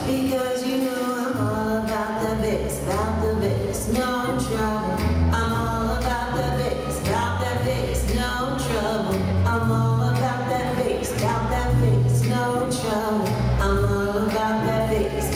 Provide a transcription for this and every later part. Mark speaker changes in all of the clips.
Speaker 1: Because you know I'm all about the bass, no trouble. I'm all about the bass, no trouble. I'm all about that bass, no trouble. I'm all about that bass,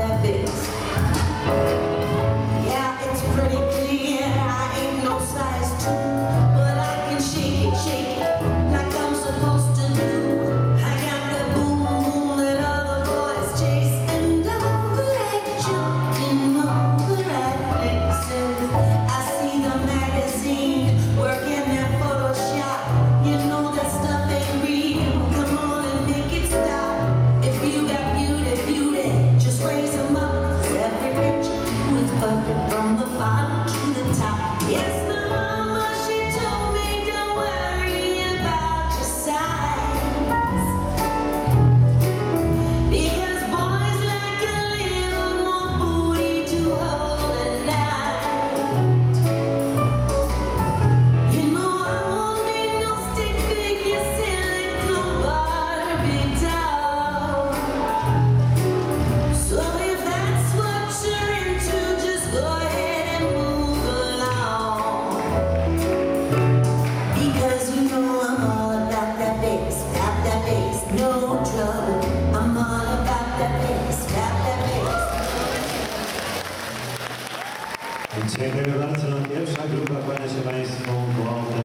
Speaker 1: Yeah, it's pretty clear I ain't no size 2, but I can shake it like I'm supposed to do. I got the boom boom that other boys chase, and all the right jump in all the right places. I see the magazine working that Photoshop. You know that stuff ain't real. Come on and make it stop. If you got beauty, just raise 'em up. 'Cause every picture was perfect from the bottom to the top. Yes, my mama, she told me don't worry about your size, because boys like a little more booty to hold at night. You know I won't need no stick figure silicone Barbie doll. So if that's what you're into, just go ahead and move along. Because you know I'm all about that bass, no trouble. I'm all about that bass,
Speaker 2: Dziękuję bardzo. Pierwsza grupa kłania się Państwu po